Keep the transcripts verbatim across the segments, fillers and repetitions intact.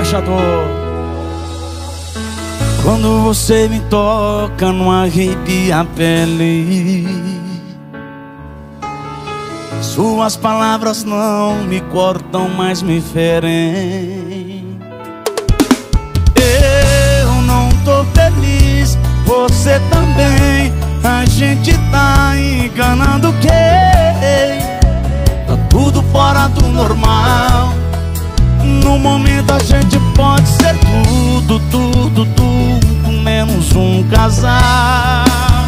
embaixador. Quando você me toca, não arrepia a pele. Suas palavras não me cortam, mas me ferem. Eu não tô feliz, você também. A gente tá enganando quem? Tá tudo fora do normal. No momento a gente pode ser tudo, tudo, tudo, menos um casal.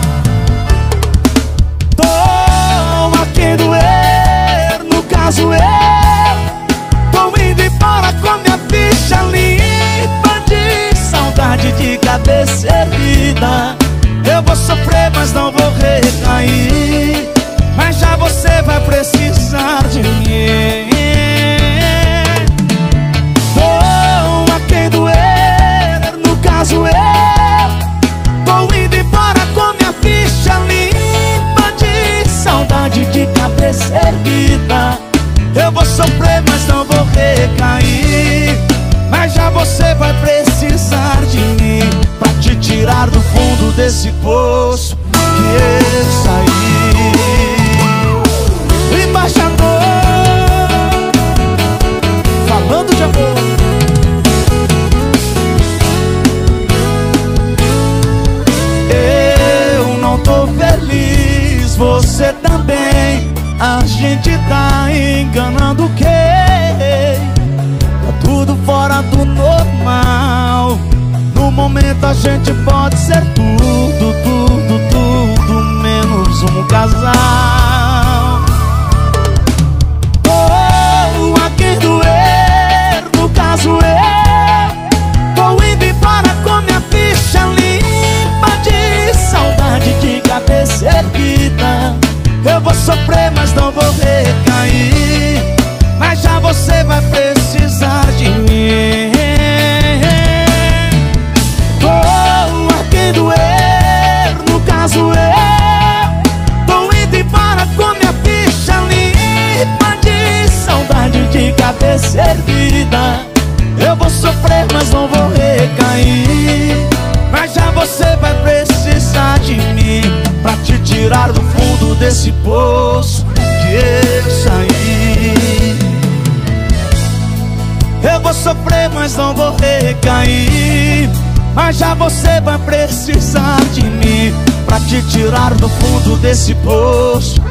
Tô a quem doer, no caso eu tô indo embora com minha ficha limpa de saudade, de cabeça erguida. Eu vou sofrer, mas não vou recair. Mas já você vai precisar de mim. Tô a quem doer, no caso eu tô indo embora com minha ficha limpa de saudade, de cabeça erguida. Eu vou sofrer, mas não vou recair. Mas já você vai precisar de mim pra te tirar do fundo desse poço que eu saí. O embaixador falando de amor. Eu não tô feliz, você também. A gente tá enganando quem? Tá tudo fora do normal. No momento a gente pode ser tudo, tudo, tudo, menos um casal. Oh, a quem doer, no caso eu tô indo embora com minha ficha limpa de saudade, de cabeça erguida. Eu vou sofrer, mas não vou recair. Mas já você vai precisar de mim. Oh, a quem doer, no caso eu tô indo embora com minha ficha limpa de saudade, de cabeça erguida. Eu vou sofrer, mas não vou recair. Mas já você vai precisar de mim pra te tirar do fundo desse poço que eu saí. Eu vou sofrer, mas não vou recair. Mas já você vai precisar de mim pra te tirar do fundo desse poço